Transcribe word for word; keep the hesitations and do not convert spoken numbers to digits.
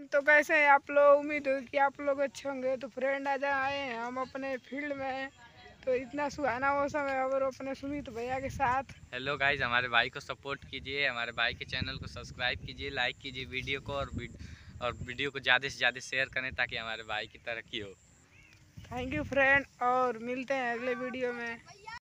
तो कैसे हैं आप लोग? उम्मीद है कि आप लोग अच्छे होंगे। तो फ्रेंड आज आए हैं हम अपने फील्ड में, तो इतना सुहाना मौसम है और अपने सुमित भैया के साथ। हेलो गाइज, हमारे भाई को सपोर्ट कीजिए, हमारे भाई के चैनल को सब्सक्राइब कीजिए, लाइक कीजिए वीडियो को और और वीडियो को ज़्यादा से ज़्यादा शेयर करें ताकि हमारे भाई की तरक्की हो। थैंक यू फ्रेंड, और मिलते हैं अगले वीडियो में।